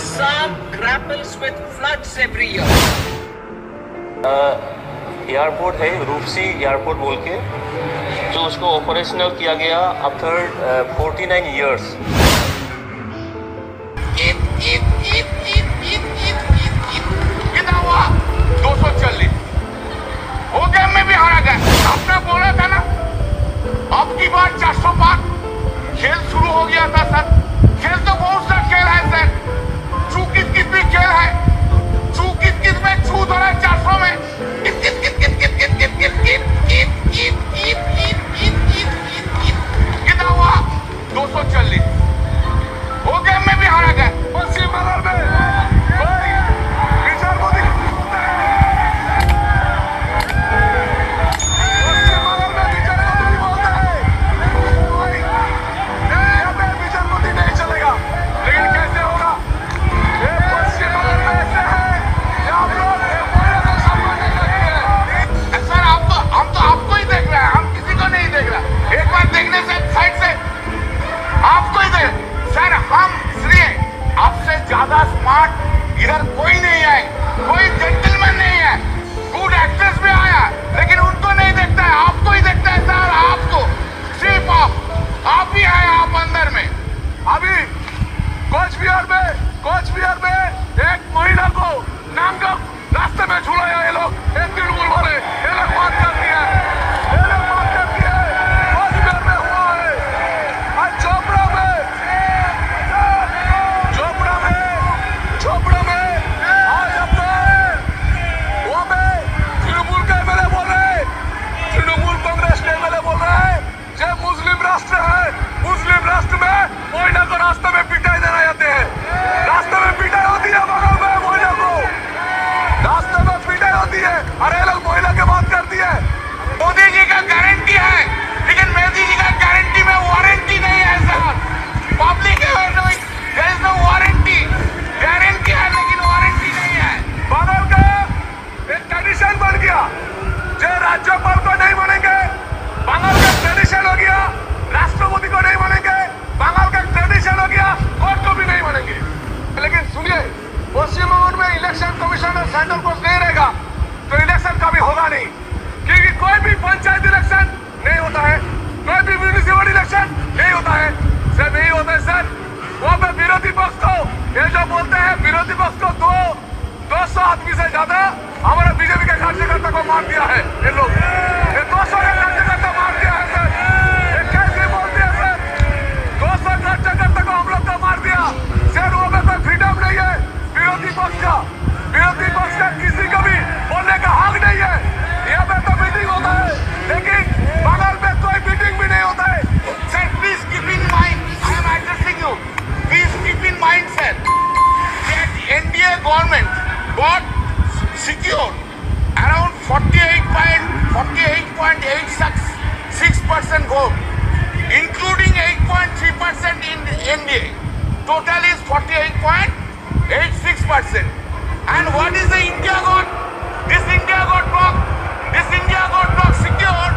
Assam grapples with floods every year. Airport है Rupsi airport बोल के, जो उसको ऑपरेशनल किया गया आफ्टर 49 years. कितना हुआ? 240. हो गया, में भी हारा गया. आपने बोला था ना, अब की बार 400 पार. खेल शुरू हो गया था सर. खेल तो बहुत सा खेल है सर. चू कित भी खेल है. चू कित में चू धरा 400 में. कितना हुआ? 240. हो गया, में भी हारा गया. पश्चिम बंगाल में ज्यादा स्मार्ट इधर कोई नहीं है, कोई जेंटलमैन नहीं है. गुड एक्ट्रेस भी आया, लेकिन उनको नहीं देखता है, आपको ही देखता है सर. आपको सिर्फ आप ही आए, आप अंदर में. अभी कोच बिहार में एक महिला को नांगा रास्ते में झूलाया ये लोग. एक तृणमूल वाले ये लोग बात करती है. कोच बिहार में हुआ है. आज चोपड़ा में आज अपने वहाँ पे तृणमूल के एमएलए बोल रहे हैं, तृणमूल कांग्रेस के एमएलए बोल रहे हैं, जो मुस्लिम राष्ट्र है, मुस्लिम राष्ट्र में महिला को रास्ते में पिटाई देना जाते हैं. रास्ते में पिटाई होती है बगल में महिला को, रास्ते में पिटाई होती है. अरे लोग महिला की बात करती है. मोदी जी का गारंटी है, लेकिन मोदी जी का गारंटी में वारंटी नहीं है sir. Public there is no warranty. Guarantee है लेकिन वारंटी नहीं है. बगल का एक ट्रेडिशन बन गया, जो राज्यपाल को नहीं मानेंगे. बंगाल का ट्रेडिशन हो गया, राष्ट्रपति को नहीं मानेंगे. बंगाल का ट्रेडिशन हो गया, कोर्ट को भी नहीं मानेंगे. लेकिन सुनिए, पश्चिम बंगाल में इलेक्शन कमिश्नर सेंट्रल पोस्ट नहीं रहेगा तो इलेक्शन कभी होगा नहीं, क्योंकि कोई भी पंचायत इलेक्शन नहीं होता है, कोई भी म्यूनिसिपल इलेक्शन नहीं होता है. सर नहीं होता है सर. वहाँ पे विरोधी पक्ष को ये जो बोलते हैं, विरोधी पक्ष को 200 आदमी से ज्यादा हमारे बीजेपी के कार्यकर्ता को मार दिया है. ये लोग 200 कार्यकर्ता मार दिया है सर. ये कैसे बोलते हैं सर? 200 कार्यकर्ता को हम लोग को मार दिया. सर वहाँ पे कोई फ्रीडम नहीं है विरोधी पक्ष का. विरोधी पक्ष का किसी को भी बोलने का हक नहीं है. यहाँ पे तो मीटिंग होता है, लेकिन बगल में कोई मीटिंग भी नहीं होता है. Sir please keep in mind, I am addressing you. Please keep in mind, sir, that NDA government got secured around 48.86% vote, including 8.3% in NDA. Total is 48.86%. And what is the India got? This India got blocked. This India got blocked secured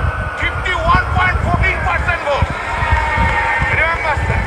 51.14% vote. Remember, sir.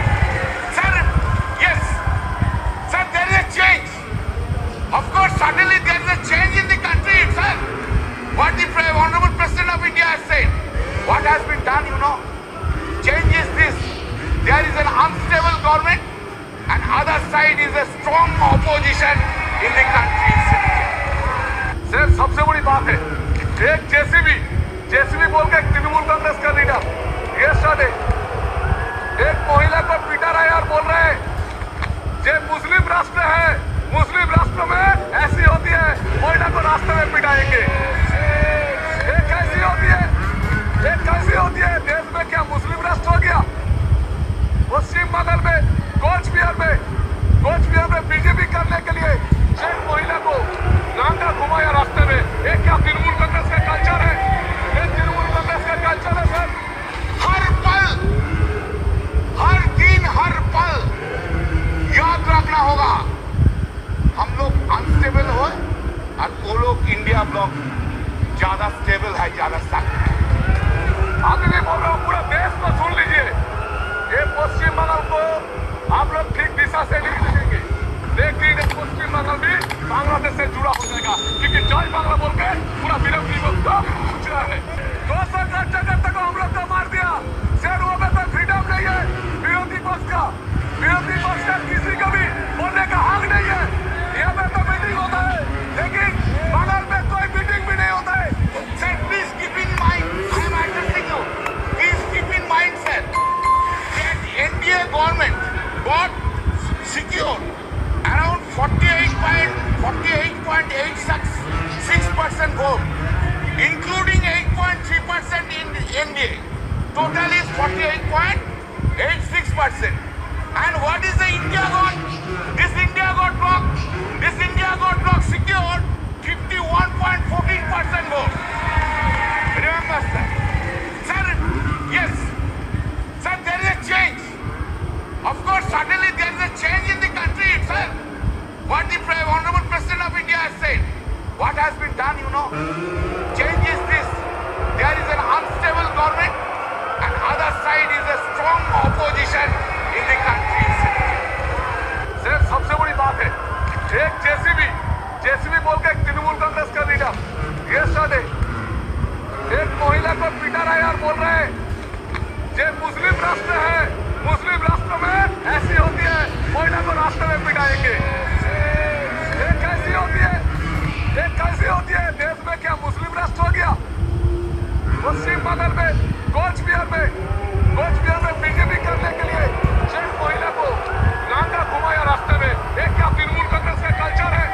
Change. Of course, suddenly there is a change in the country itself. What the Honorable President of India has said. What has been done, you know? Change is this. There is an unstable government and other side is a strong opposition in the country. Sir सबसे बड़ी बात है, एक JCB बोल के तृणमूल कांग्रेस का leader yesterday एक महिला को पिटा रहा है और बोल रहे हैं ये मुस्लिम राष्ट्र है, मुस्लिम राष्ट्र में ऐसी होती है, महिला को रास्ते में पिटाएंगे. ये कैसी होती है? ये कैसी होती है? देश में क्या मुस्लिम राष्ट्र हो गया? पश्चिम बंगाल में कोच बिहार में बीजेपी करने के लिए एक महिला को नांगा घुमाया रास्ते में. ये क्या तृणमूल कांग्रेस का कल्चर है? ये तृणमूल कांग्रेस का कल्चर है सर. हर पल, हर दिन, हर पल याद रखना होगा, हम लोग अनस्टेबल हो और वो लोग इंडिया ब्लॉक ज्यादा स्टेबल है, ज्यादा सख्त है. अभी नहीं बोल रहा हूँ, पूरा देश को सुन लीजिए. ये पश्चिम बंगाल को आप लोग ठीक दिशा से नहीं देखेंगे. बंगाल भी बांग्लादेश से जुड़ा हो जाएगा, क्योंकि जय बांग्ला बोल के पूरा विरोध पूछ रहा है। 200 कार्यकर्ता को हम लोग को मार दिया, सर वो में तो फ्रीडम नहीं है विरोधी पक्ष का किसी को भी बोलने का हक नहीं है। यहाँ पे तो मीटिंग होता है, लेकिन बंगाल में कोई मीटिंग भी नहीं होता है। Sir, please keep in mind, I am addressing you. Please keep in mind, sir, that NDA government got secured around 48.86% vote, including 8.3% in NDA. Total is 48.86%. And what is the India got? This India got bloc secured 51.14% vote. Remember, sir. Sir, yes. Sir, there is a change. Of course, suddenly there is a change in the country itself. What the Honorable President of India has said. What has been done, you know. Change is this. There is an unstable government and other side is a strong opposition in the country. Sir सबसे बड़ी बात है, एक JCB बोल के तृणमूल कांग्रेस का leader yesterday एक महिला को पीटा रहा है और बोल रहे हैं ये मुस्लिम राष्ट्र है, मुस्लिम राष्ट्र में ऐसी होती है, महिला को रास्ते में पिटाएंगे। ये कैसी होती है? देश में क्या मुस्लिम राष्ट्र हो गया? पश्चिम बंगाल में कोच बिहार में बीजेपी करने के लिए एक महिला को लांगा घुमाया रास्ते में। एक क्या तृणमूल कांग्रेस का कल्चर है?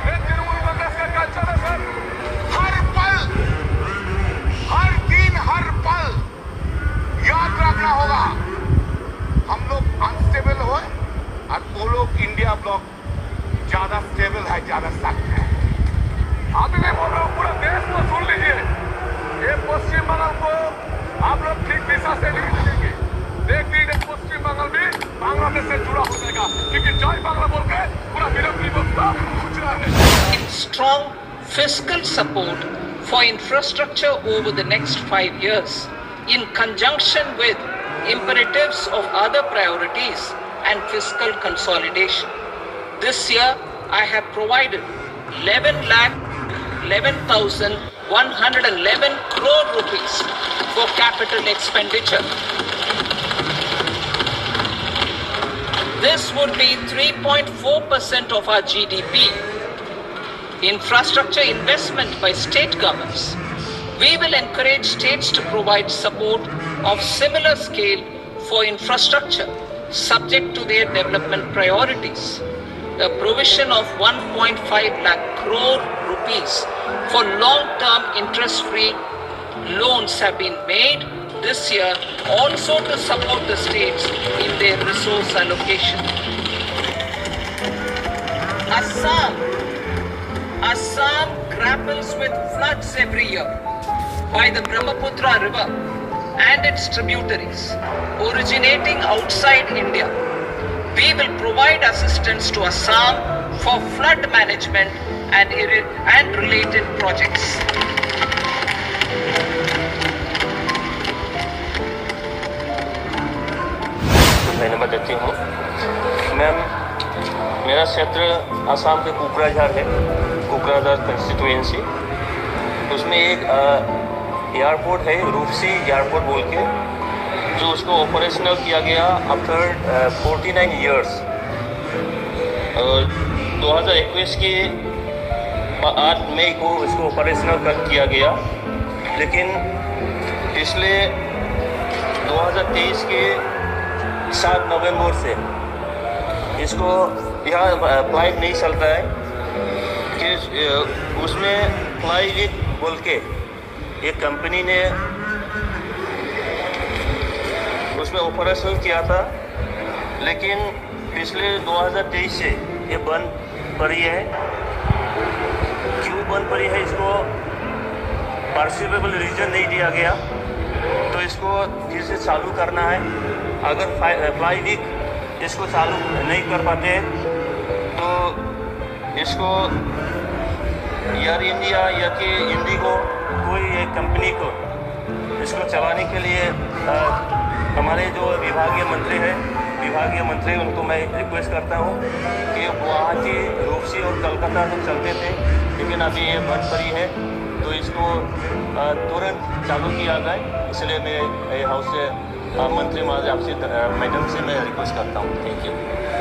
सर, हर पल, हर दिन, हर पल याद रखना होगा, हम लोग अनस्टेबल हो और वो लोग इंडिया ब्लॉक ज्यादा स्टेबल है, ज्यादा सख्त है। अभी मैं बोल रहा हूँ, पूरा देश को सुन लीजिए, ये पश्चिम बंगाल को आप लोग ठीक दिशा से नहीं मिलेंगे। देख लीजिए, पश्चिम बंगाल भी बांग्लादेश से जुड़ा हो जाएगा, क्योंकि जय बांग्ला बोल के पूरा विरोध पूछ रहा है। Strong fiscal support for infrastructure over the next 5 years, in conjunction with imperatives of other priorities and fiscal consolidation. This year, I have provided 11,11,111 crore rupees for capital expenditure. This would be 3.4% of our GDP. Infrastructure investment by state governments. We will encourage states to provide support of similar scale for infrastructure, subject to their development priorities. The provision of 1.5 lakh crore rupees for long-term interest-free loans have been made this year, also to support the states in their resource allocation. Assam grapples with floods every year by the Brahmaputra river and its tributaries originating outside India. We will provide assistance to Assam for flood management and related projects. धन्यवाद देती हूँ। Ma'am, मेरा क्षेत्र आसाम के कोकराझार है, Kokrajhar constituency. उसमें एक airport है, रूपसी एयरपोर्ट बोल के, जो उसको ऑपरेशनल किया गया आफ्टर 49 ईयर्स। 2021 के 8 मई को इसको ऑपरेशनल किया गया, लेकिन पिछले 2023 के 7 नवंबर से इसको यहाँ फ्लाइट नहीं चलता है कि उसमें फ्लाईविक बोल के एक कंपनी ने उसमें ऑपरेशन किया था, लेकिन पिछले 2023 से ये बंद पड़ी है। क्यों बंद पड़ी है, इसको पर्सिवेबल रीजन नहीं दिया गया, तो इसको फिर से चालू करना है। अगर फ्लाईविक इसको चालू नहीं कर पाते तो इसको एयर इंडिया या कि इंडिगो कोई एक कंपनी को इसको चलाने के लिए हमारे जो विभागीय मंत्री हैं, विभागीय मंत्री उनको मैं रिक्वेस्ट करता हूँ कि गुवाहाटी, रूपसी और कलकत्ता तो चलते थे, लेकिन अभी ये बंद पड़ी है, तो इसको तुरंत चालू किया जाए। इसलिए मैं हाउस से मंत्री महोदय आपसे मैडम से मैं रिक्वेस्ट करता हूँ। Thank you.